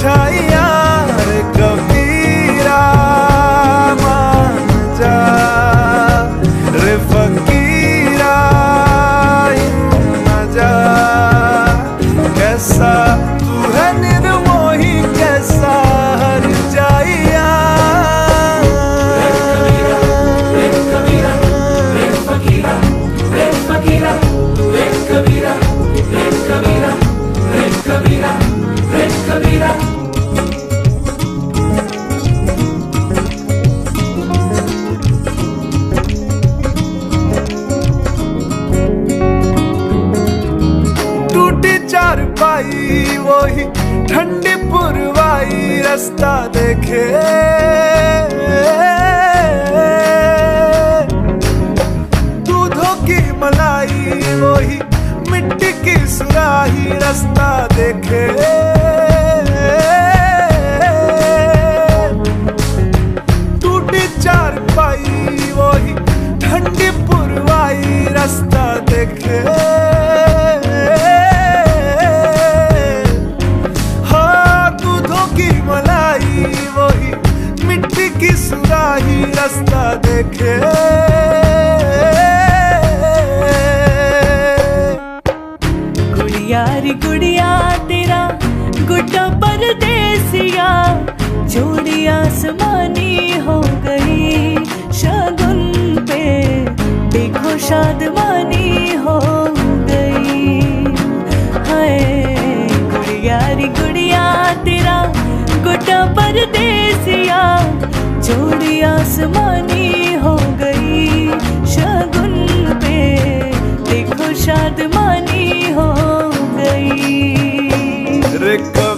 परछाइयां रे कबीरा मान जा रे फकीरा यूं न जा। कैसा तू है निर्मोही कैसा हर जाइया। रे कबीरा रे फकीरा रे फकीरा रे कबीरा रे कबीरा रे कबीरा रे कबीरा। टूटी चारपाई वही ठंडी पुरवाई रास्ता देखे। दूधों की मलाई वही मिट्टी की सुराही रास्ता देखे। टूटी चारपाई वही ठंडी पुरवाई रास्ता देखे। वही मिट्टी की सुराही रास्ता देखे। गुड़िया रे गुड़िया तेरा गुड्डा परदेसिया जोड़ी आसमानी हो गई। शगुन पे देखो शादमानी हो गई। हाय गुड़िया रे गुड़िया तेरा गुड्डा परदेसिया जोड़ी आसमानी हो गई। शगुन पे देखो शादमानी हो गई। रे